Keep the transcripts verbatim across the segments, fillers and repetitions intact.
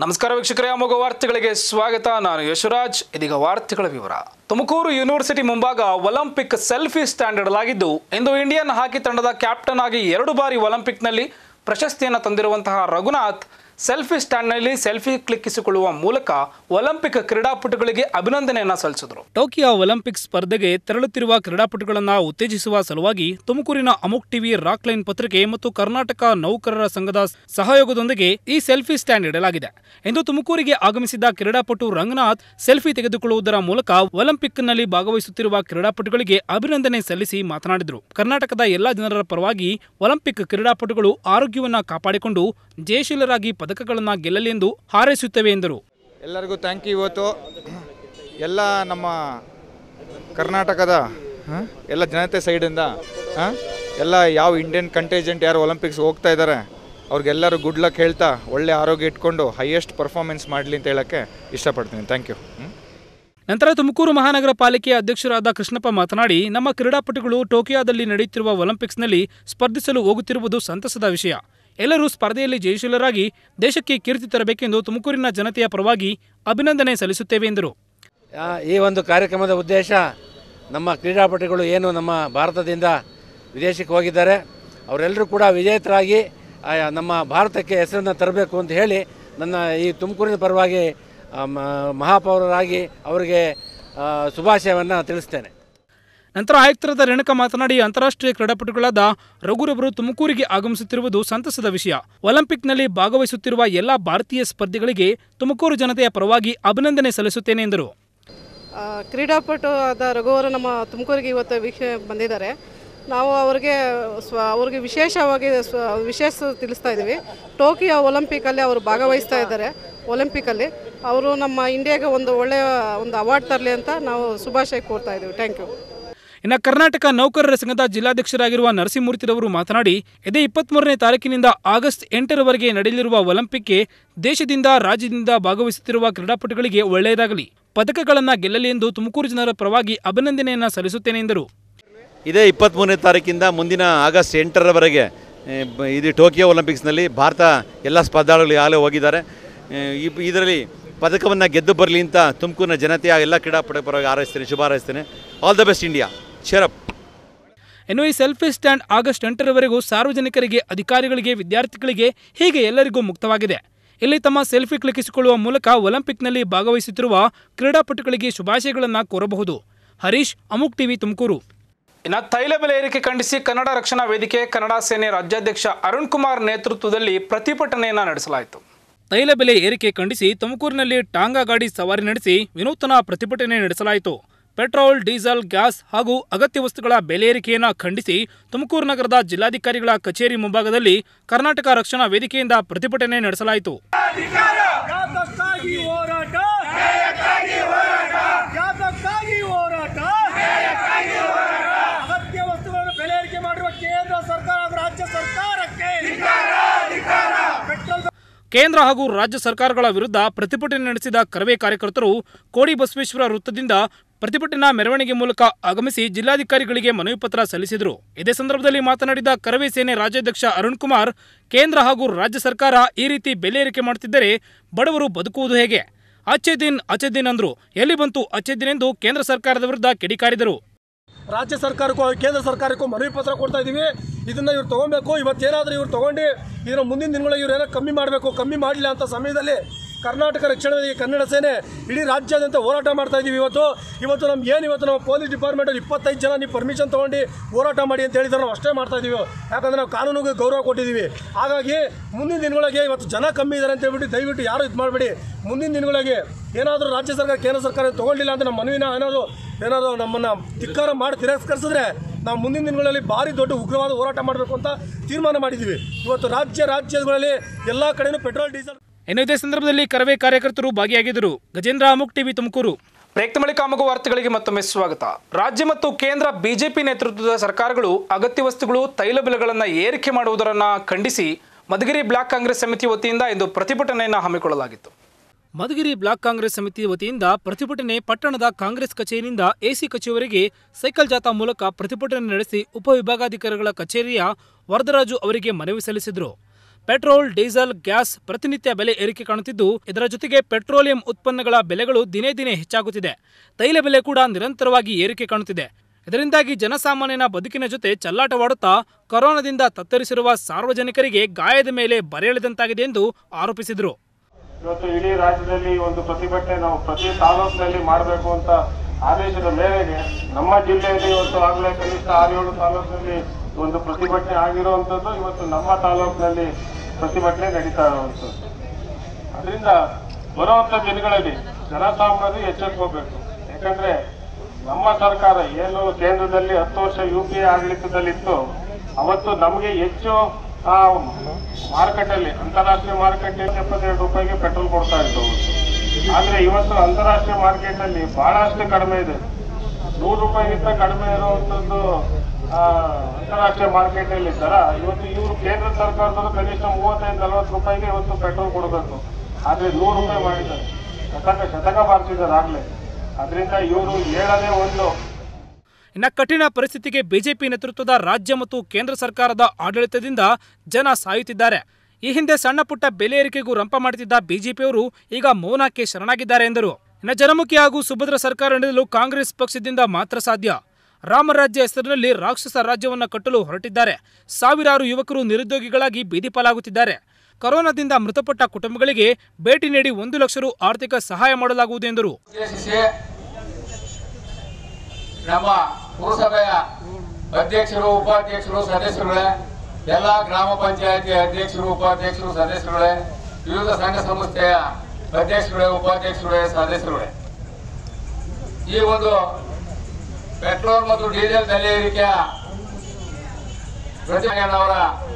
ನಮಸ್ಕಾರ ವೀಕ್ಷಕರೇ, ಅಮೋಘ ವಾರ್ತೆಗಳಿಗೆ ಸ್ವಾಗತ. ನಾನು ಯಶರಾಜ್. ಇದೀಗ ವಾರ್ತೆಗಳ ವಿವರ. ತುಮಕೂರು ಯೂನಿವರ್ಸಿಟಿ ಮುಂಭಾಗ ಒಲಿಂಪಿಕ್ ಸೆಲ್ಫಿ ಸ್ಟ್ಯಾಂಡ್ ಇಡಲಾಗಿದ್ದು, ಇಂದು ಇಂಡಿಯನ್ ಹಾಕಿ ತಂಡದ ಕ್ಯಾಪ್ಟನ್ ಆಗಿ ಎರಡು ಬಾರಿ ಒಲಿಂಪಿಕ್ನಲ್ಲಿ ಪ್ರಶಸ್ತಿಯನ್ನು ತಂದಿರುವಂತಹ ರಘುನಾಥ್ ಸೆಲ್ಫಿ ಸ್ಟ್ಯಾಂಡ್ನಲ್ಲಿ ಸೆಲ್ಫಿ ಕ್ಲಿಕ್ಕಿಸಿಕೊಳ್ಳುವ ಮೂಲಕ ಒಲಿಂಪಿಕ್ ಕ್ರೀಡಾಪಟುಗಳಿಗೆ ಅಭಿನಂದನೆಯನ್ನ ಸಲ್ಲಿಸಿದರು. ಟೋಕಿಯೋ ಒಲಿಂಪಿಕ್ ಸ್ಪರ್ಧೆಗೆ ತೆರಳುತ್ತಿರುವ ಕ್ರೀಡಾಪಟುಗಳನ್ನು ಉತ್ತೇಜಿಸುವ ಸಲುವಾಗಿ ತುಮಕೂರಿನ ಅಮೋಕ್ ಟಿವಿ, ರಾಕ್ ಲೈನ್ ಪತ್ರಿಕೆ ಮತ್ತು ಕರ್ನಾಟಕ ನೌಕರರ ಸಂಘದ ಸಹಯೋಗದೊಂದಿಗೆ ಈ ಸೆಲ್ಫಿ ಸ್ಟ್ಯಾಂಡ್ ಇಡಲಾಗಿದೆ. ಇಂದು ತುಮಕೂರಿಗೆ ಆಗಮಿಸಿದ್ದ ಕ್ರೀಡಾಪಟು ರಂಗನಾಥ್ ಸೆಲ್ಫಿ ತೆಗೆದುಕೊಳ್ಳುವುದರ ಮೂಲಕ ಒಲಿಂಪಿಕ್ನಲ್ಲಿ ಭಾಗವಹಿಸುತ್ತಿರುವ ಕ್ರೀಡಾಪಟುಗಳಿಗೆ ಅಭಿನಂದನೆ ಸಲ್ಲಿಸಿ ಮಾತನಾಡಿದರು. ಕರ್ನಾಟಕದ ಎಲ್ಲಾ ಜನರ ಪರವಾಗಿ ಒಲಿಂಪಿಕ್ ಕ್ರೀಡಾಪಟುಗಳು ಆರೋಗ್ಯವನ್ನ ಕಾಪಾಡಿಕೊಂಡು ಜಯಶೀಲರಾಗಿ ಪದಕಗಳನ್ನು ಗೆಲ್ಲಲಿ ಎಂದು ಹಾರೈಸುತ್ತೇವೆ ಎಂದರು. ಎಲ್ಲರಿಗೂ ಥ್ಯಾಂಕ್ ಯು. ಇವತ್ತು ಎಲ್ಲ ನಮ್ಮ ಕರ್ನಾಟಕದ ಎಲ್ಲ ಜನತೆ ಸೈಡಿಂದ ಎಲ್ಲ ಯಾವ ಇಂಡಿಯನ್ ಕಂಟೇಜೆಂಟ್ ಯಾರು ಒಲಿಂಪಿಕ್ಸ್ ಹೋಗ್ತಾ ಇದ್ದಾರೆ ಅವ್ರಿಗೆಲ್ಲರೂ ಗುಡ್ ಲಕ್ ಹೇಳ್ತಾ ಒಳ್ಳೆ ಆರೋಗ್ಯ ಇಟ್ಕೊಂಡು ಹೈಯೆಸ್ಟ್ ಪರ್ಫಾರ್ಮೆನ್ಸ್ ಮಾಡಲಿ ಅಂತ ಹೇಳೋಕ್ಕೆ ಇಷ್ಟಪಡ್ತೀನಿ. Thank you. ನಂತರ ತುಮಕೂರು ಮಹಾನಗರ ಪಾಲಿಕೆಯ ಅಧ್ಯಕ್ಷರಾದ ಕೃಷ್ಣಪ್ಪ ಮಾತನಾಡಿ, ನಮ್ಮ ಕ್ರೀಡಾಪಟುಗಳು ಟೋಕಿಯೋದಲ್ಲಿ ನಡೆಯುತ್ತಿರುವ ಒಲಿಂಪಿಕ್ಸ್ನಲ್ಲಿ ಸ್ಪರ್ಧಿಸಲು ಹೋಗುತ್ತಿರುವುದು ಸಂತಸದ ವಿಷಯ. ಎಲ್ಲರೂ ಸ್ಪರ್ಧೆಯಲ್ಲಿ ಜಯಶೀಲರಾಗಿ ದೇಶಕ್ಕೆ ಕೀರ್ತಿ ತರಬೇಕೆಂದು ತುಮಕೂರಿನ ಜನತೆಯ ಪರವಾಗಿ ಅಭಿನಂದನೆ ಸಲ್ಲಿಸುತ್ತೇವೆ ಎಂದರು. ಈ ಒಂದು ಕಾರ್ಯಕ್ರಮದ ಉದ್ದೇಶ ನಮ್ಮ ಕ್ರೀಡಾಪಟುಗಳು ಏನು ನಮ್ಮ ಭಾರತದಿಂದ ವಿದೇಶಕ್ಕೆ ಹೋಗಿದ್ದಾರೆ ಅವರೆಲ್ಲರೂ ಕೂಡ ವಿಜೇತರಾಗಿ ನಮ್ಮ ಭಾರತಕ್ಕೆ ಹೆಸರನ್ನು ತರಬೇಕು ಅಂತ ಹೇಳಿ ನನ್ನ ಈ ತುಮಕೂರಿನ ಪರವಾಗಿ ಮಹಾಪೌರರಾಗಿ ಅವರಿಗೆ ಶುಭಾಶಯವನ್ನು ತಿಳಿಸ್ತೇನೆ. ನಂತರ ಆಯುಕ್ತರಾದ ರೇಣುಕಾ ಮಾತನಾಡಿ, ಅಂತಾರಾಷ್ಟ್ರೀಯ ಕ್ರೀಡಾಪಟುಗಳಾದ ರಘುರವರು ತುಮಕೂರಿಗೆ ಆಗಮಿಸುತ್ತಿರುವುದು ಸಂತಸದ ವಿಷಯ. ಒಲಿಂಪಿಕ್ನಲ್ಲಿ ಭಾಗವಹಿಸುತ್ತಿರುವ ಎಲ್ಲ ಭಾರತೀಯ ಸ್ಪರ್ಧಿಗಳಿಗೆ ತುಮಕೂರು ಜನತೆಯ ಪರವಾಗಿ ಅಭಿನಂದನೆ ಸಲ್ಲಿಸುತ್ತೇನೆ ಎಂದರು. ಕ್ರೀಡಾಪಟು ಆದ ರಘುವರು ನಮ್ಮ ತುಮಕೂರಿಗೆ ಇವತ್ತು ವೀಕ್ಷಣೆ ಬಂದಿದ್ದಾರೆ. ನಾವು ಅವರಿಗೆ ಸ್ವ ಅವ್ರಿಗೆ ವಿಶೇಷವಾಗಿ ಸ್ವ ವಿಶೇಷ ತಿಳಿಸ್ತಾ ಇದ್ದೀವಿ. ಟೋಕಿಯೋ ಒಲಿಂಪಿಕಲ್ಲಿ ಅವರು ಭಾಗವಹಿಸ್ತಾ ಇದ್ದಾರೆ. ಒಲಿಂಪಿಕಲ್ಲಿ ಅವರು ನಮ್ಮ ಇಂಡಿಯಾಗೆ ಒಂದು ಒಳ್ಳೆಯ ಒಂದು ಅವಾರ್ಡ್ ತರಲಿ ಅಂತ ನಾವು ಶುಭಾಶಯ ಕೋರ್ತಾ ಇದ್ದೀವಿ. Thank you. ಇನ್ನು ಕರ್ನಾಟಕ ನೌಕರರ ಸಂಘದ ಜಿಲ್ಲಾಧ್ಯಕ್ಷರಾಗಿರುವ ನರಸಿಂಹಮೂರ್ತಿರವರು ಮಾತನಾಡಿ, ಇದೇ ಇಪ್ಪತ್ಮೂರನೇ ತಾರೀಕಿನಿಂದ ಆಗಸ್ಟ್ ಎಂಟರವರೆಗೆ ನಡೆಯಲಿರುವ ಒಲಿಂಪಿಕ್ಗೆ ದೇಶದಿಂದ ರಾಜ್ಯದಿಂದ ಭಾಗವಹಿಸುತ್ತಿರುವ ಕ್ರೀಡಾಪಟುಗಳಿಗೆ ಒಳ್ಳೆಯದಾಗಲಿ, ಪದಕಗಳನ್ನು ಗೆಲ್ಲಲಿ ಎಂದು ತುಮಕೂರು ಜನರ ಪರವಾಗಿ ಅಭಿನಂದನೆಯನ್ನು ಸಲ್ಲಿಸುತ್ತೇನೆ ಎಂದರು. ಇದೇ ಇಪ್ಪತ್ತ್ಮೂರನೇ ತಾರೀಕಿಂದ ಮುಂದಿನ ಆಗಸ್ಟ್ ಎಂಟರವರೆಗೆ ಇದು ಟೋಕಿಯೋ ಒಲಿಂಪಿಕ್ಸ್ನಲ್ಲಿ ಭಾರತ ಎಲ್ಲ ಸ್ಪರ್ಧಾಳುಗಳು ಆಗಲೇ ಹೋಗಿದ್ದಾರೆ. ಇದರಲ್ಲಿ ಪದಕವನ್ನು ಗೆದ್ದು ಬರಲಿ ಅಂತ ತುಮಕೂರಿನ ಜನತೆಯ ಎಲ್ಲ ಕ್ರೀಡಾಪಟುಗಳ ಪರವಾಗಿ ಹಾರೈಸ್ತೇನೆ, ಶುಭ ಹಾರೈಸ್ತೇನೆ. All the best India. ಶರಪ್. ಇನ್ನು ಈ ಸೆಲ್ಫಿ ಸ್ಟ್ಯಾಂಡ್ ಆಗಸ್ಟ್ ಎಂಟರವರೆಗೂ ಸಾರ್ವಜನಿಕರಿಗೆ, ಅಧಿಕಾರಿಗಳಿಗೆ, ವಿದ್ಯಾರ್ಥಿಗಳಿಗೆ ಹೀಗೆ ಎಲ್ಲರಿಗೂ ಮುಕ್ತವಾಗಿದೆ. ಇಲ್ಲಿ ತಮ್ಮ ಸೆಲ್ಫಿ ಕ್ಲಿಕ್ಕಿಸಿಕೊಳ್ಳುವ ಮೂಲಕ ಒಲಿಂಪಿಕ್ನಲ್ಲಿ ಭಾಗವಹಿಸುತ್ತಿರುವ ಕ್ರೀಡಾಪಟುಗಳಿಗೆ ಶುಭಾಶಯಗಳನ್ನು ಕೋರಬಹುದು. ಹರೀಶ್, ಅಮೋಕ್ ಟಿವಿ, ತುಮಕೂರು. ಇನ್ನು ತೈಲ ಬೆಲೆ ಏರಿಕೆ ಖಂಡಿಸಿ ಕನ್ನಡ ರಕ್ಷಣಾ ವೇದಿಕೆ, ಕನ್ನಡ ಸೇನೆ ರಾಜ್ಯಾಧ್ಯಕ್ಷ ಅರುಣ್ ಕುಮಾರ್ ನೇತೃತ್ವದಲ್ಲಿ ಪ್ರತಿಭಟನೆಯನ್ನು ನಡೆಸಲಾಯಿತು. ತೈಲ ಬೆಲೆ ಏರಿಕೆ ಖಂಡಿಸಿ ತುಮಕೂರಿನಲ್ಲಿ ಟಾಂಗಾ ಗಾಡಿ ಸವಾರಿ ನಡೆಸಿ ವಿನೂತನ ಪ್ರತಿಭಟನೆ ನಡೆಸಲಾಯಿತು. ಪೆಟ್ರೋಲ್, ಡೀಸೆಲ್, ಗ್ಯಾಸ್ ಹಾಗೂ ಅಗತ್ಯ ವಸ್ತುಗಳ ಬೆಲೆ ಏರಿಕೆಯನ್ನು ಖಂಡಿಸಿ ತುಮಕೂರು ನಗರದ ಜಿಲ್ಲಾಧಿಕಾರಿಗಳ ಕಚೇರಿ ಮುಂಭಾಗದಲ್ಲಿ ಕರ್ನಾಟಕ ರಕ್ಷಣಾ ವೇದಿಕೆಯಿಂದ ಪ್ರತಿಭಟನೆ ನಡೆಸಲಾಯಿತು. ಕೇಂದ್ರ ಹಾಗೂ ರಾಜ್ಯ ಸರ್ಕಾರಗಳ ವಿರುದ್ಧ ಪ್ರತಿಭಟನೆ ನಡೆಸಿದ ಕರವೇ ಕಾರ್ಯಕರ್ತರು ಕೋಡಿ ಬಸವೇಶ್ವರ ವೃತ್ತದಿಂದ ಪ್ರತಿಭಟನಾ ಮೆರವಣಿಗೆ ಮೂಲಕ ಆಗಮಿಸಿ ಜಿಲ್ಲಾಧಿಕಾರಿಗಳಿಗೆ ಮನವಿ ಪತ್ರ ಸಲ್ಲಿಸಿದರು. ಇದೇ ಸಂದರ್ಭದಲ್ಲಿ ಮಾತನಾಡಿದ ಕರವೇ ಸೇನೆ ರಾಜ್ಯಾಧ್ಯಕ್ಷ ಅರುಣ್ ಕುಮಾರ್, ಕೇಂದ್ರ ಹಾಗೂ ರಾಜ್ಯ ಸರ್ಕಾರ ಈ ರೀತಿ ಬೆಲೆ ಏರಿಕೆ ಮಾಡುತ್ತಿದ್ದರೆ ಬಡವರು ಬದುಕುವುದು ಹೇಗೆ? ಅಚ್ಚೆ ದಿನ್ ಅಚ್ಚೆ ದಿನ್ ಅಂದ್ರು. ಎಲ್ಲಿ ಬಂತು ಅಚ್ಚೆ ದಿನ್ ಎಂದು ಕೇಂದ್ರ ಸರ್ಕಾರದ ವಿರುದ್ಧ ಕಿಡಿಕಾರಿದರು. ರಾಜ್ಯ ಸರ್ಕಾರಕ್ಕೂ ಕೇಂದ್ರ ಸರ್ಕಾರಕ್ಕೂ ಮನವಿ ಪತ್ರ ಕೊಡ್ತಾ ಇದ್ದೀವಿ. ಇದನ್ನು ಇವ್ರು ತೊಗೊಬೇಕು. ಇವತ್ತೇನಾದರೂ ಇವ್ರು ತೊಗೊಂಡು ಇದನ್ನು ಮುಂದಿನ ದಿನಗಳಲ್ಲಿ ಇವ್ರು ಏನೋ ಕಮ್ಮಿ ಮಾಡಬೇಕು. ಕಮ್ಮಿ ಮಾಡಲಿಲ್ಲ ಅಂತ ಸಮಯದಲ್ಲಿ ಕರ್ನಾಟಕ ರಕ್ಷಣಾ ವೇದಿಕೆ, ಕನ್ನಡ ಸೇನೆ ಇಡೀ ರಾಜ್ಯಾದ್ಯಂತ ಹೋರಾಟ ಮಾಡ್ತಾ ಇದ್ದೀವಿ. ಇವತ್ತು ಇವತ್ತು ನಮ್ಗೆ ಏನು ಇವತ್ತು ನಮ್ಮ ಪೊಲೀಸ್ ಡಿಪಾರ್ಟ್ಮೆಂಟಲ್ಲಿ ಇಪ್ಪತ್ತೈದು ಜನ ನೀವು ಪರ್ಮಿಷನ್ ತೊಗೊಂಡು ಹೋರಾಟ ಮಾಡಿ ಅಂತ ಹೇಳಿದ್ರೆ ನಾವು ಅಷ್ಟೇ ಮಾಡ್ತಾ ಇದ್ದೀವಿ. ಯಾಕಂದರೆ ನಾವು ಕಾನೂನಿಗೆ ಗೌರವ ಕೊಟ್ಟಿದ್ದೀವಿ. ಹಾಗಾಗಿ ಮುಂದಿನ ದಿನಗಳಿಗೆ ಇವತ್ತು ಜನ ಕಮ್ಮಿ ಇದ್ದಾರೆ ಅಂತ ಹೇಳ್ಬಿಟ್ಟು ದಯವಿಟ್ಟು ಯಾರು ಇದು ಮಾಡಬೇಡಿ. ಮುಂದಿನ ದಿನಗಳಿಗೆ ಏನಾದರೂ ರಾಜ್ಯ ಸರ್ಕಾರ, ಕೇಂದ್ರ ಸರ್ಕಾರ ತೊಗೊಂಡಿಲ್ಲ ಅಂತ ನಮ್ಮ ಮನವಿನ ಏನಾದರೂ ಏನಾದರೂ ನಮ್ಮನ್ನು ಧಿಕ್ಕಾರ ಮಾಡಿ ತಿರಸ್ಕರಿಸಿದ್ರೆ ನಾವು ಮುಂದಿನ ದಿನಗಳಲ್ಲಿ ಭಾರಿ ದೊಡ್ಡ ಉಗ್ರವಾದ ಹೋರಾಟ ಮಾಡಬೇಕು ಅಂತ ತೀರ್ಮಾನ ಮಾಡಿದ್ದೀವಿ. ಇವತ್ತು ರಾಜ್ಯ ರಾಜ್ಯಗಳಲ್ಲಿ ಎಲ್ಲ ಕಡೆಯೂ ಪೆಟ್ರೋಲ್, ಡೀಸೆಲ್. ಇನ್ನು ಇದೇ ಸಂದರ್ಭದಲ್ಲಿ ಕರವೇ ಕಾರ್ಯಕರ್ತರು ಭಾಗಿಯಾಗಿದ್ದರು. ಗಜೇಂದ್ರ, ಅಮೋಕ್ ಟಿವಿ, ತುಮಕೂರು. ಬ್ರೇಕ್ ಬಳಿಕ ಅಮೋಘ ವಾರ್ತೆಗಳಿಗೆ ಮತ್ತೊಮ್ಮೆ ಸ್ವಾಗತ. ರಾಜ್ಯ ಮತ್ತು ಕೇಂದ್ರ ಬಿಜೆಪಿ ನೇತೃತ್ವದ ಸರ್ಕಾರಗಳು ಅಗತ್ಯ ವಸ್ತುಗಳು, ತೈಲ ಬೆಲೆಗಳನ್ನು ಏರಿಕೆ ಮಾಡುವುದನ್ನು ಖಂಡಿಸಿ ಮಧುಗಿರಿ ಬ್ಲಾಕ್ ಕಾಂಗ್ರೆಸ್ ಸಮಿತಿ ವತಿಯಿಂದ ಇಂದು ಪ್ರತಿಭಟನೆಯನ್ನು ಹಮ್ಮಿಕೊಳ್ಳಲಾಗಿತ್ತು. ಮಧುಗಿರಿ ಬ್ಲಾಕ್ ಕಾಂಗ್ರೆಸ್ ಸಮಿತಿ ವತಿಯಿಂದ ಪ್ರತಿಭಟನೆ ಪಟ್ಟಣದ ಕಾಂಗ್ರೆಸ್ ಕಚೇರಿಯಿಂದ ಎಸಿ ಕಚೇರಿವರೆಗೆ ಸೈಕಲ್ ಜಾಥಾ ಮೂಲಕ ಪ್ರತಿಭಟನೆ ನಡೆಸಿ ಉಪವಿಭಾಗಾಧಿಕಾರಿಗಳ ಕಚೇರಿಯ ವರದರಾಜು ಅವರಿಗೆ ಮನವಿ ಸಲ್ಲಿಸಿದರು. ಪೆಟ್ರೋಲ್, ಡೀಸೆಲ್, ಗ್ಯಾಸ್ ಪ್ರತಿನಿತ್ಯ ಬೆಲೆ ಏರಿಕೆ ಕಾಣುತ್ತಿದ್ದು, ಇದರ ಜೊತೆಗೆ ಪೆಟ್ರೋಲಿಯಂ ಉತ್ಪನ್ನಗಳ ಬೆಲೆಗಳು ದಿನೇ ದಿನೇ ಹೆಚ್ಚಾಗುತ್ತಿದೆ. ತೈಲ ಬೆಲೆ ಕೂಡ ನಿರಂತರವಾಗಿ ಏರಿಕೆ ಕಾಣುತ್ತಿದೆ. ಇದರಿಂದಾಗಿ ಜನಸಾಮಾನ್ಯನ ಬದುಕಿನ ಜೊತೆ ಚೆಲ್ಲಾಟವಾಡುತ್ತಾ ಕೊರೋನಾದಿಂದ ತತ್ತರಿಸಿರುವ ಸಾರ್ವಜನಿಕರಿಗೆ ಗಾಯದ ಮೇಲೆ ಬರೆಯೆಳೆದಂತಾಗಿದೆ ಎಂದು ಆರೋಪಿಸಿದರು. ಇವತ್ತು ಇಡೀ ರಾಜ್ಯದಲ್ಲಿ ಒಂದು ಪ್ರತಿಭಟನೆ ನಾವು ಪ್ರತಿ ತಾಲೂಕಿನಲ್ಲಿ ಮಾಡಬೇಕು ಅಂತ ಆದೇಶದ ಮೇರೆಗೆ ನಮ್ಮ ಜಿಲ್ಲೆಯಲ್ಲಿ ಇವತ್ತು ಆಗಲೇ ಕನಿಷ್ಠ ಆರು ಏಳು ತಾಲೂಕಿನಲ್ಲಿ ಒಂದು ಪ್ರತಿಭಟನೆ ಆಗಿರುವಂಥದ್ದು. ಇವತ್ತು ನಮ್ಮ ತಾಲೂಕಿನಲ್ಲಿ ಪ್ರತಿಭಟನೆ ನಡೀತಾ ಇರುವಂಥದ್ದು. ಅದರಿಂದ ಬರುವಂಥ ದಿನಗಳಲ್ಲಿ ಜನಸಾಮಾನ್ಯರು ಎಚ್ಚೆತ್ಕೋಬೇಕು. ಯಾಕಂದ್ರೆ ನಮ್ಮ ಸರ್ಕಾರ ಏನು ಕೇಂದ್ರದಲ್ಲಿ ಹತ್ತು ವರ್ಷ ಯು ಪಿ ಎ ಆಡಳಿತದಲ್ಲಿತ್ತು, ಅವತ್ತು ನಮಗೆ ಹೆಚ್ಚು ಮಾರುಕಟ್ಟೆಯಲ್ಲಿ ಅಂತಾರಾಷ್ಟ್ರೀಯ ಮಾರುಕಟ್ಟೆಯಲ್ಲಿ ಎಪ್ಪತ್ತೆರಡು ರೂಪಾಯಿಗೆ ಪೆಟ್ರೋಲ್ ಕೊಡ್ತಾ ಇತ್ತು. ಆದ್ರೆ ಇವತ್ತು ಅಂತಾರಾಷ್ಟ್ರೀಯ ಮಾರ್ಕೆಟ್ ಅಲ್ಲಿ ಬಹಳಷ್ಟು ಕಡಿಮೆ ಇದೆ. ನೂರು ರೂಪಾಯಿಗಿಂತ ಕಡಿಮೆ ಇರುವಂತದ್ದು ಅಂತಾರಾಷ್ಟ್ರೀಯ ಮಾರ್ಕೆಟ್ ಅಲ್ಲಿ ದರ. ಇವತ್ತು ಇವರು ಕೇಂದ್ರ ಸರ್ಕಾರದವರು ಕನಿಷ್ಠ ಮೂವತ್ತೈದು ನಲವತ್ತು ರೂಪಾಯಿಗೆ ಇವತ್ತು ಪೆಟ್ರೋಲ್ ಕೊಡಬೇಕು. ಆದ್ರೆ ನೂರು ರೂಪಾಯಿ ಮಾಡಿದ್ದಾರೆ, ಶತಕ ಶತಕ ಬಾರಿಸಿದ್ದಾರೆ ಆಗ್ಲೇ. ಅದರಿಂದ ಇವರು ಹೇಳದೇ ಒಂದು. ಇನ್ನು ಕಠಿಣ ಪರಿಸ್ಥಿತಿಗೆ ಬಿಜೆಪಿ ನೇತೃತ್ವದ ರಾಜ್ಯ ಮತ್ತು ಕೇಂದ್ರ ಸರ್ಕಾರದ ಆಡಳಿತದಿಂದ ಜನ ಸಾಯುತ್ತಿದ್ದಾರೆ. ಈ ಹಿಂದೆ ಸಣ್ಣ ಪುಟ್ಟ ಬೆಲೆ ಏರಿಕೆಗೂ ರಂಪ ಮಾಡುತ್ತಿದ್ದ ಬಿಜೆಪಿಯವರು ಈಗ ಮೌನಕ್ಕೆ ಶರಣಾಗಿದ್ದಾರೆ ಎಂದರು. ಇನ್ನು ಜನಮುಖಿ ಹಾಗೂ ಸುಭದ್ರ ಸರ್ಕಾರ ನೀಡಲು ಕಾಂಗ್ರೆಸ್ ಪಕ್ಷದಿಂದ ಮಾತ್ರ ಸಾಧ್ಯ. ರಾಮರಾಜ್ಯ ಹೆಸರಿನಲ್ಲಿ ರಾಕ್ಷಸ ರಾಜ್ಯವನ್ನು ಕಟ್ಟಲು ಹೊರಟಿದ್ದಾರೆ. ಸಾವಿರಾರು ಯುವಕರು ನಿರುದ್ಯೋಗಿಗಳಾಗಿ ಬೀದಿಪಾಲಾಗುತ್ತಿದ್ದಾರೆ. ಕೊರೋನಾದಿಂದ ಮೃತಪಟ್ಟ ಕುಟುಂಬಗಳಿಗೆ ಭೇಟಿ ನೀಡಿ ಒಂದು ಲಕ್ಷ ರು ಆರ್ಥಿಕ ಸಹಾಯ ಮಾಡಲಾಗುವುದು ಎಂದರು. ನಮ್ಮ ಪುರಸಭೆಯ ಅಧ್ಯಕ್ಷರು, ಉಪಾಧ್ಯಕ್ಷರು, ಸದಸ್ಯರುಗಳೇ, ಎಲ್ಲ ಗ್ರಾಮ ಪಂಚಾಯತಿ ಅಧ್ಯಕ್ಷರು, ಉಪಾಧ್ಯಕ್ಷರು, ಸದಸ್ಯರುಗಳೇ, ವಿವಿಧ ಸಂಘ ಸಂಸ್ಥೆಯ ಅಧ್ಯಕ್ಷರುಗಳೇ, ಉಪಾಧ್ಯಕ್ಷರುಗಳೇ, ಸದಸ್ಯರುಗಳೇ, ಈ ಒಂದು ಪೆಟ್ರೋಲ್ ಮತ್ತು ಡೀಸೆಲ್ ಬೆಲೆ ಏರಿಕೆಯ ಪ್ರತಿಭಟನೆಯವರ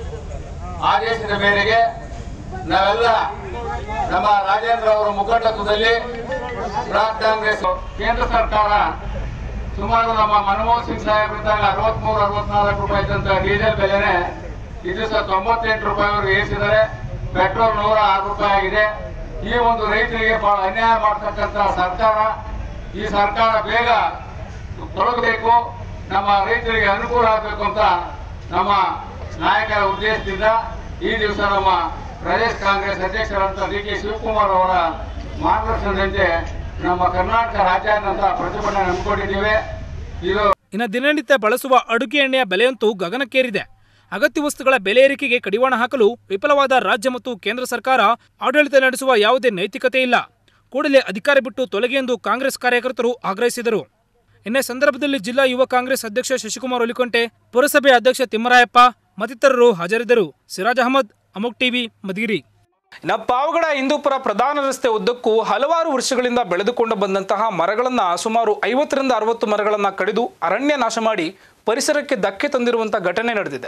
ಆದೇಶದ ಮೇರೆಗೆ ನಾವೆಲ್ಲ ನಮ್ಮ ರಾಜೇಂದ್ರ ಅವರ ಮುಖಂಡತ್ವದಲ್ಲಿ ಬ್ಲಾಕ್ ಕಾಂಗ್ರೆಸ್ ಕೇಂದ್ರ ಸರ್ಕಾರ ಸುಮಾರು ನಮ್ಮ ಮನಮೋಹನ್ ಸಿಂಗ್ ಸಾಹೇಬರಿದ್ದಾಗ ಅರವತ್ಮೂರು ಅರವತ್ನಾಲ್ಕು ರೂಪಾಯಿ ಇದ್ದಂತ ಡೀಸೆಲ್ ಬೆಲೆನೆ ಈ ದಿವಸ ತೊಂಬತ್ತೆಂಟು ರೂಪಾಯಿವರೆಗೆ ಏರಿಸಿದರೆ, ಪೆಟ್ರೋಲ್ ನೂರ ಆರು ರೂಪಾಯಿ ಆಗಿದೆ. ಈ ಒಂದು ರೈತರಿಗೆ ಬಹಳ ಅನ್ಯಾಯ ಮಾಡತಕ್ಕಂತ ಸರ್ಕಾರ, ಈ ಸರ್ಕಾರ ಬೇಗ ತೊಲಗಬೇಕು, ನಮ್ಮ ರೈತರಿಗೆ ಅನುಕೂಲ ಆಗಬೇಕು ಅಂತ ನಮ್ಮ ನಾಯಕರ ಉದ್ದೇಶದಿಂದ ಈ ದಿವಸ ನಮ್ಮ ಪ್ರದೇಶ ಕಾಂಗ್ರೆಸ್ ಅಧ್ಯಕ್ಷರಾದಂಥ ಡಿ ಕೆ ಶಿವಕುಮಾರ್ ಅವರ ಮಾರ್ಗದರ್ಶನದಂತೆ ನಮ್ಮ ಕರ್ನಾಟಕ ರಾಜ್ಯಾದ್ಯಂತ ಪ್ರತಿಭಟನೆ ಹಮ್ಮಿಕೊಂಡಿದ್ದೇವೆ. ಇದು ಇನ್ನು ದಿನನಿತ್ಯ ಬಳಸುವ ಅಡುಗೆ ಎಣ್ಣೆಯ ಬೆಲೆಯಂತೂ ಗಗನಕ್ಕೇರಿದೆ. ಅಗತ್ಯ ವಸ್ತುಗಳ ಬೆಲೆ ಏರಿಕೆಗೆ ಕಡಿವಾಣ ಹಾಕಲು ವಿಫಲವಾದ ರಾಜ್ಯ ಮತ್ತು ಕೇಂದ್ರ ಸರ್ಕಾರ ಆಡಳಿತ ನಡೆಸುವ ಯಾವುದೇ ನೈತಿಕತೆ ಇಲ್ಲ. ಕೂಡಲೇ ಅಧಿಕಾರ ಬಿಟ್ಟು ತೊಲಗಿ ಎಂದು ಕಾಂಗ್ರೆಸ್ ಕಾರ್ಯಕರ್ತರು ಆಗ್ರಹಿಸಿದರು. ಇನ್ನು ಸಂದರ್ಭದಲ್ಲಿ ಜಿಲ್ಲಾ ಯುವ ಕಾಂಗ್ರೆಸ್ ಅಧ್ಯಕ್ಷ ಶಶಿಕುಮಾರ್ ಒಲಿಕೊಂಟೆ, ಪುರಸಭೆ ಅಧ್ಯಕ್ಷ ತಿಮ್ಮರಾಯಪ್ಪ ಮತ್ತಿತರರು ಹಾಜರಿದ್ದರು. ಸಿರಾಜ್ ಅಹಮದ್, ಅಮೋಕ್ ಟಿವಿ, ಮಧುಗಿರಿ. ಇನ್ನು ಪಾವಗಡ ಹಿಂದೂಪುರ ಪ್ರಧಾನ ರಸ್ತೆ ಉದ್ದಕ್ಕೂ ಹಲವಾರು ವರ್ಷಗಳಿಂದ ಬೆಳೆದುಕೊಂಡು ಬಂದಂತಹ ಮರಗಳನ್ನು ಸುಮಾರು ಐವತ್ತರಿಂದ ಅರವತ್ತು ಮರಗಳನ್ನು ಕಡಿದು ಅರಣ್ಯ ನಾಶ ಮಾಡಿ ಪರಿಸರಕ್ಕೆ ಧಕ್ಕೆ ತಂದಿರುವಂತಹ ಘಟನೆ ನಡೆದಿದೆ.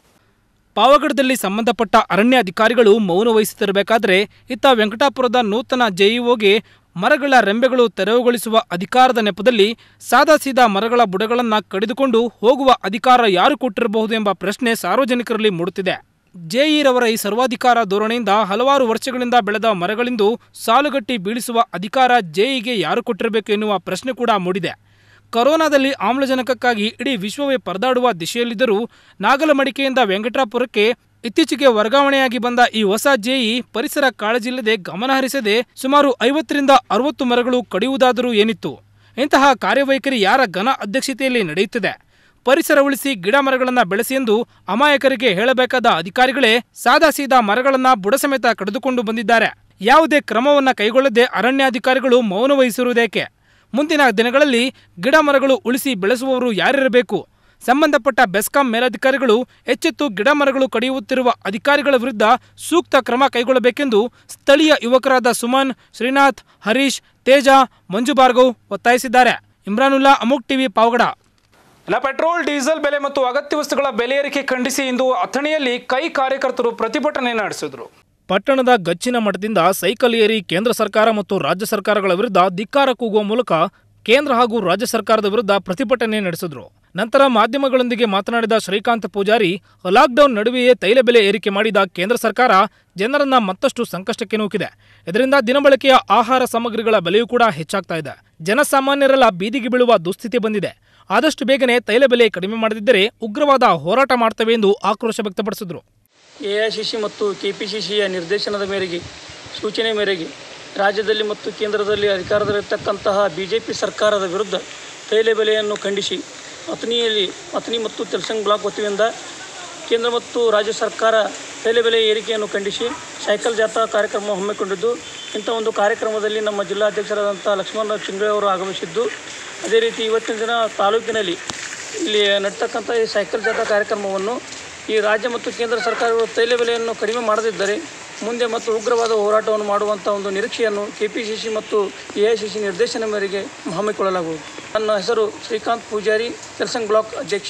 ಪಾವಗಡದಲ್ಲಿ ಸಂಬಂಧಪಟ್ಟ ಅರಣ್ಯ ಅಧಿಕಾರಿಗಳು ಮೌನ ವಹಿಸುತ್ತಿರಬೇಕಾದ್ರೆ ಇತ್ತ ವೆಂಕಟಾಪುರದ ನೂತನ ಜೆಇಒಗೆ ಮರಗಳ ರೆಂಬೆಗಳು ತೆರವುಗೊಳಿಸುವ ಅಧಿಕಾರದ ನೆಪದಲ್ಲಿ ಸಾದಾಸೀದಾ ಮರಗಳ ಬುಡಗಳನ್ನು ಕಡಿದುಕೊಂಡು ಹೋಗುವ ಅಧಿಕಾರ ಯಾರು ಕೊಟ್ಟಿರಬಹುದು ಎಂಬ ಪ್ರಶ್ನೆ ಸಾರ್ವಜನಿಕರಲ್ಲಿ ಮೂಡುತ್ತಿದೆ. ಜೆಇರವರ ಈ ಸರ್ವಾಧಿಕಾರ ಧೋರಣೆಯಿಂದ ಹಲವಾರು ವರ್ಷಗಳಿಂದ ಬೆಳೆದ ಮರಗಳಿಂದು ಸಾಲುಗಟ್ಟಿ ಬೀಳಿಸುವ ಅಧಿಕಾರ ಜೆಇಗೆ ಯಾರು ಕೊಟ್ಟಿರಬೇಕು ಎನ್ನುವ ಪ್ರಶ್ನೆ ಕೂಡ ಮೂಡಿದೆ. ಕೊರೋನಾದಲ್ಲಿ ಆಮ್ಲಜನಕಕ್ಕಾಗಿ ಇಡೀ ವಿಶ್ವವೇ ಪರದಾಡುವ ದಿಶೆಯಲ್ಲಿದ್ದರೂ ನಾಗಲಮಡಿಕೆಯಿಂದ ವೆಂಕಟಾಪುರಕ್ಕೆ ಇತ್ತೀಚೆಗೆ ವರ್ಗಾವಣೆಯಾಗಿ ಬಂದ ಈ ಹೊಸ ಜೆಇ ಪರಿಸರ ಕಾಳಜಿಲ್ಲದೆ ಗಮನಹರಿಸದೆ ಸುಮಾರು ಐವತ್ತರಿಂದ ಅರವತ್ತು ಮರಗಳು ಕಡಿಯುವುದಾದರೂ ಏನಿತ್ತು? ಇಂತಹ ಕಾರ್ಯವೈಖರಿ ಯಾರ ಘನ ಅಧ್ಯಕ್ಷತೆಯಲ್ಲಿ ನಡೆಯುತ್ತಿದೆ? ಪರಿಸರ ಉಳಿಸಿ ಗಿಡ ಮರಗಳನ್ನು ಬೆಳೆಸಿ ಎಂದು ಅಮಾಯಕರಿಗೆ ಹೇಳಬೇಕಾದ ಅಧಿಕಾರಿಗಳೇ ಸಾದಾಸೀದಾ ಮರಗಳನ್ನು ಬುಡಸಮೇತ ಕಡಿದುಕೊಂಡು ಬಂದಿದ್ದಾರೆ. ಯಾವುದೇ ಕ್ರಮವನ್ನು ಕೈಗೊಳ್ಳದೆ ಅರಣ್ಯಾಧಿಕಾರಿಗಳು ಮೌನ ವಹಿಸಿರುವುದೇಕೆ? ಮುಂದಿನ ದಿನಗಳಲ್ಲಿ ಗಿಡ ಮರಗಳು ಉಳಿಸಿ ಬೆಳೆಸುವವರು ಯಾರಿರಬೇಕು? ಸಂಬಂಧಪಟ್ಟ ಬೆಸ್ಕಾಂ ಮೇಲಧಿಕಾರಿಗಳು ಎಚ್ಚೆತ್ತು ಗಿಡ ಮರಗಳು ಕಡಿಯುತ್ತಿರುವ ಅಧಿಕಾರಿಗಳ ವಿರುದ್ಧ ಸೂಕ್ತ ಕ್ರಮ ಕೈಗೊಳ್ಳಬೇಕೆಂದು ಸ್ಥಳೀಯ ಯುವಕರಾದ ಸುಮನ್, ಶ್ರೀನಾಥ್, ಹರೀಶ್, ತೇಜ, ಮಂಜು ಭಾರ್ಗವ್ ಒತ್ತಾಯಿಸಿದ್ದಾರೆ. ಇಮ್ರಾನುಲ್ಲಾ, ಅಮೋಕ್ ಟಿವಿ, ಪಾವಗಡ. ಇನ್ನು ಪೆಟ್ರೋಲ್, ಡೀಸೆಲ್ ಬೆಲೆ ಮತ್ತು ಅಗತ್ಯ ವಸ್ತುಗಳ ಬೆಲೆ ಏರಿಕೆ ಖಂಡಿಸಿ ಇಂದು ಅಥಣಿಯಲ್ಲಿ ಕೈ ಕಾರ್ಯಕರ್ತರು ಪ್ರತಿಭಟನೆ ನಡೆಸಿದರು. ಪಟ್ಟಣದ ಗಚ್ಚಿನ ಮಠದಿಂದ ಸೈಕಲ್ ಏರಿ ಕೇಂದ್ರ ಸರ್ಕಾರ ಮತ್ತು ರಾಜ್ಯ ಸರ್ಕಾರಗಳ ವಿರುದ್ಧ ಧಿಕ್ಕಾರ ಕೂಗುವ ಮೂಲಕ ಕೇಂದ್ರ ಹಾಗೂ ರಾಜ್ಯ ಸರ್ಕಾರದ ವಿರುದ್ಧ ಪ್ರತಿಭಟನೆ ನಡೆಸಿದರು. ನಂತರ ಮಾಧ್ಯಮಗಳೊಂದಿಗೆ ಮಾತನಾಡಿದ ಶ್ರೀಕಾಂತ್ ಪೂಜಾರಿ, ಲಾಕ್ಡೌನ್ ನಡುವೆಯೇ ತೈಲ ಬೆಲೆ ಏರಿಕೆ ಮಾಡಿದ ಕೇಂದ್ರ ಸರ್ಕಾರ ಜನರನ್ನ ಮತ್ತಷ್ಟು ಸಂಕಷ್ಟಕ್ಕೆ ನೂಕಿದೆ. ಇದರಿಂದ ದಿನಬಳಕೆಯ ಆಹಾರ ಸಾಮಗ್ರಿಗಳ ಬೆಲೆಯೂ ಕೂಡ ಹೆಚ್ಚಾಗ್ತಾ ಇದೆ. ಜನಸಾಮಾನ್ಯರೆಲ್ಲ ಬೀದಿಗೆ ಬೀಳುವ ದುಸ್ಥಿತಿ ಬಂದಿದೆ. ಆದಷ್ಟು ಬೇಗನೆ ತೈಲ ಬೆಲೆ ಕಡಿಮೆ ಮಾಡದಿದ್ದರೆ ಉಗ್ರವಾದ ಹೋರಾಟ ಮಾಡ್ತವೆ ಎಂದು ಆಕ್ರೋಶ ವ್ಯಕ್ತಪಡಿಸಿದರು. ಎ ಐ ಸಿ ಸಿ ಮತ್ತು ಕೆ ಪಿ ಸಿ ಸಿಯ ನಿರ್ದೇಶನದ ಮೇರೆಗೆ ಸೂಚನೆ ಮೇರೆಗೆ ರಾಜ್ಯದಲ್ಲಿ ಮತ್ತು ಕೇಂದ್ರದಲ್ಲಿ ಅಧಿಕಾರದಲ್ಲಿರ್ತಕ್ಕಂತಹ ಬಿ ಜೆ ಪಿ ಸರ್ಕಾರದ ವಿರುದ್ಧ ತೈಲ ಬೆಲೆಯನ್ನು ಖಂಡಿಸಿ ಅಥಣಿಯಲ್ಲಿ ಅಥಣಿ ಮತ್ತು ತೆಲಸಂಗ ಬ್ಲಾಕ್ ವತಿಯಿಂದ ಕೇಂದ್ರ ಮತ್ತು ರಾಜ್ಯ ಸರ್ಕಾರ ತೈಲ ಬೆಲೆ ಏರಿಕೆಯನ್ನು ಖಂಡಿಸಿ ಸೈಕಲ್ ಜಾಥಾ ಕಾರ್ಯಕ್ರಮ ಹಮ್ಮಿಕೊಂಡಿದ್ದು, ಇಂಥ ಒಂದು ಕಾರ್ಯಕ್ರಮದಲ್ಲಿ ನಮ್ಮ ಜಿಲ್ಲಾಧ್ಯಕ್ಷರಾದಂಥ ಲಕ್ಷ್ಮಣ ಚಿಂಗ್ಳೆ ಅವರು ಆಗಮಿಸಿದ್ದು, ಅದೇ ರೀತಿ ಇವತ್ತಿನ ದಿನ ತಾಲೂಕಿನಲ್ಲಿ ಇಲ್ಲಿ ನಡ್ತಕ್ಕಂಥ ಈ ಸೈಕಲ್ ಜಾಥಾ ಕಾರ್ಯಕ್ರಮವನ್ನು ಈ ರಾಜ್ಯ ಮತ್ತು ಕೇಂದ್ರ ಸರ್ಕಾರಗಳು ತೈಲ ಬೆಲೆಯನ್ನು ಕಡಿಮೆ ಮಾಡದಿದ್ದರೆ ಮುಂದೆ ಮತ್ತು ಉಗ್ರವಾದ ಹೋರಾಟವನ್ನು ಮಾಡುವಂಥ ಒಂದು ನಿರೀಕ್ಷೆಯನ್ನು ಕೆ ಪಿ ಸಿ ಸಿ ಮತ್ತು ಎ ಐ ಸಿ ಸಿ ನಿರ್ದೇಶನ ಮೇರೆಗೆ ಹಮ್ಮಿಕೊಳ್ಳಲಾಗುವುದು. ನನ್ನ ಹೆಸರು ಶ್ರೀಕಾಂತ್ ಪೂಜಾರಿ, ತೆಲಸಂಗ ಬ್ಲಾಕ್ ಅಧ್ಯಕ್ಷ.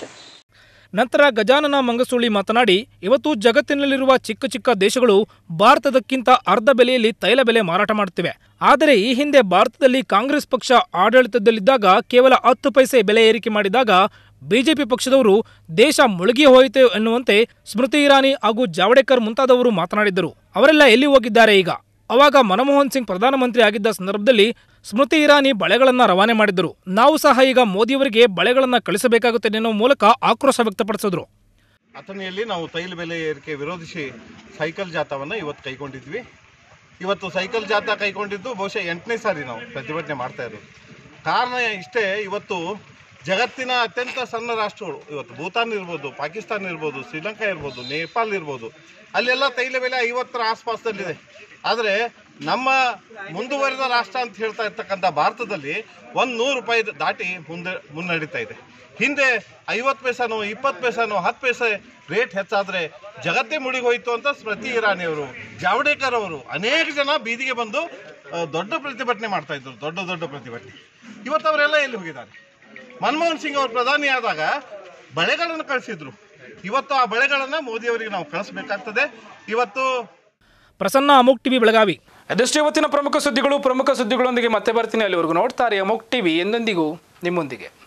ನಂತರ ಗಜಾನನ ಮಂಗಸೂಳಿ ಮಾತನಾಡಿ, ಇವತ್ತು ಜಗತ್ತಿನಲ್ಲಿರುವ ಚಿಕ್ಕ ಚಿಕ್ಕ ದೇಶಗಳು ಭಾರತದಕ್ಕಿಂತ ಅರ್ಧ ಬೆಲೆಯಲ್ಲಿ ತೈಲ ಬೆಲೆ ಮಾರಾಟ ಮಾಡುತ್ತಿವೆ. ಆದರೆ ಈ ಹಿಂದೆ ಭಾರತದಲ್ಲಿ ಕಾಂಗ್ರೆಸ್ ಪಕ್ಷ ಆಡಳಿತದಲ್ಲಿದ್ದಾಗ ಕೇವಲ ಹತ್ತು ಪೈಸೆ ಬೆಲೆ ಏರಿಕೆ ಮಾಡಿದಾಗ ಬಿಜೆಪಿ ಪಕ್ಷದವರು ದೇಶ ಮುಳುಗಿ ಹೋಯಿತು ಎನ್ನುವಂತೆ ಸ್ಮೃತಿ ಇರಾನಿ ಹಾಗೂ ಜಾವಡೇಕರ್ ಮುಂತಾದವರು ಮಾತನಾಡಿದ್ದರು. ಅವರೆಲ್ಲ ಎಲ್ಲಿ ಹೋಗಿದ್ದಾರೆ ಈಗ? ಅವಾಗ ಮನಮೋಹನ್ ಸಿಂಗ್ ಪ್ರಧಾನಮಂತ್ರಿ ಆಗಿದ್ದ ಸಂದರ್ಭದಲ್ಲಿ ಸ್ಮೃತಿ ಇರಾನಿ ಬಳೆಗಳನ್ನ ರವಾನೆ ಮಾಡಿದ್ದರು. ನಾವು ಸಹ ಈಗ ಮೋದಿಯವರಿಗೆ ಬಳೆಗಳನ್ನ ಕಳಿಸಬೇಕಾಗುತ್ತದೆ ಎನ್ನುವ ಮೂಲಕ ಆಕ್ರೋಶ ವ್ಯಕ್ತಪಡಿಸಿದ್ರು. ಅಥಣಿಯಲ್ಲಿ ನಾವು ತೈಲ ಬೆಲೆ ಏರಿಕೆ ವಿರೋಧಿಸಿ ಸೈಕಲ್ ಜಾಥಾವನ್ನು ಇವತ್ತು ಕೈಗೊಂಡಿದ್ವಿ. ಇವತ್ತು ಸೈಕಲ್ ಜಾಥಾ ಕೈಗೊಂಡಿದ್ದು ಬಹುಶಃ ಎಂಟನೇ ಸಾರಿ ನಾವು ಪ್ರತಿಭಟನೆ ಮಾಡ್ತಾ ಇರೋದು. ಕಾರಣ ಇಷ್ಟೇ, ಇವತ್ತು ಜಗತ್ತಿನ ಅತ್ಯಂತ ಸಣ್ಣ ರಾಷ್ಟ್ರಗಳು, ಇವತ್ತು ಭೂತಾನ್ ಇರ್ಬೋದು, ಪಾಕಿಸ್ತಾನ ಇರ್ಬೋದು, ಶ್ರೀಲಂಕಾ ಇರ್ಬೋದು, ನೇಪಾಳ ಇರ್ಬೋದು, ಅಲ್ಲೆಲ್ಲ ತೈಲ ಬೆಲೆ ಐವತ್ತರ ಆಸ್ಪಾಸದಲ್ಲಿದೆ. ಆದರೆ ನಮ್ಮ ಮುಂದುವರೆದ ರಾಷ್ಟ್ರ ಅಂತ ಹೇಳ್ತಾ ಇರ್ತಕ್ಕಂಥ ಭಾರತದಲ್ಲಿ ಒಂದು ನೂರು ರೂಪಾಯಿ ದಾಟಿ ಮುಂದೆ ಮುನ್ನಡೀತಾ ಇದೆ. ಹಿಂದೆ ಐವತ್ತು ಪೈಸಾನೋ ಇಪ್ಪತ್ತು ಪೈಸಾನೋ ಹತ್ತು ಪೈಸೆ ರೇಟ್ ಹೆಚ್ಚಾದರೆ ಜಗತ್ತೇ ಮುಳುಗಿ ಹೋಯಿತು ಅಂತ ಸ್ಮೃತಿ ಇರಾನಿಯವರು, ಜಾವಡೇಕರ್ ಅವರು, ಅನೇಕ ಜನ ಬೀದಿಗೆ ಬಂದು ದೊಡ್ಡ ಪ್ರತಿಭಟನೆ ಮಾಡ್ತಾ ಇದ್ರು, ದೊಡ್ಡ ದೊಡ್ಡ ಪ್ರತಿಭಟನೆ. ಇವತ್ತು ಅವರೆಲ್ಲ ಎಲ್ಲಿ ಹೋಗಿದ್ದಾರೆ? ಮನಮೋಹನ್ ಸಿಂಗ್ ಅವರು ಪ್ರಧಾನಿ ಆದಾಗ ಬಳೆಗಳನ್ನು ಕಳಿಸಿದ್ರು. ಇವತ್ತು ಆ ಬಳೆಗಳನ್ನು ಮೋದಿಯವರಿಗೆ ನಾವು ಕಳಿಸಬೇಕಾಗ್ತದೆ. ಇವತ್ತು ಪ್ರಸನ್ನ, ಅಮೋಕ್ ಟಿವಿ ಬೆಳಗಾವಿ. ಅದಷ್ಟೇ ಇವತ್ತಿನ ಪ್ರಮುಖ ಸುದ್ದಿಗಳು. ಪ್ರಮುಖ ಸುದ್ದಿಗಳೊಂದಿಗೆ ಮತ್ತೆ ಬರ್ತೀನಿ. ಅಲ್ಲಿವರೆಗೂ ನೋಡ್ತಾರೆ ಅಮೋಕ್ ಟಿವಿ, ಎಂದೆಂದಿಗೂ ನಿಮ್ಮೊಂದಿಗೆ.